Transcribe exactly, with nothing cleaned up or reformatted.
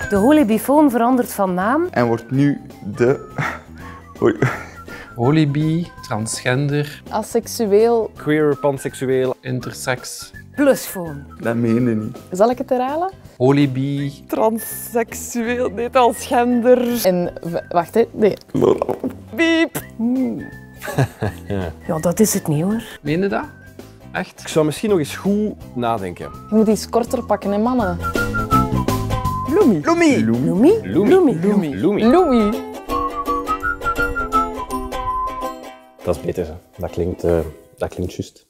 De holybifoon verandert van naam. En wordt nu de... Holybi, transgender, Asexueel. Queer, panseksueel. intersex. Plusfoon. Dat meende niet. Zal ik het herhalen? Holybi, Transseksueel, nee, transgender. En, w- wacht, hè. Nee. Piep. Ja, dat is het niet hoor. meen je dat? Echt? Ik zou misschien nog eens goed nadenken. Je moet iets korter pakken, hè, mannen. Loemi. Loemi! Loemi? Loemi. Loemi. Loemi. Loemi. Dat is beter, hè. Dat klinkt, uh, dat klinkt juist.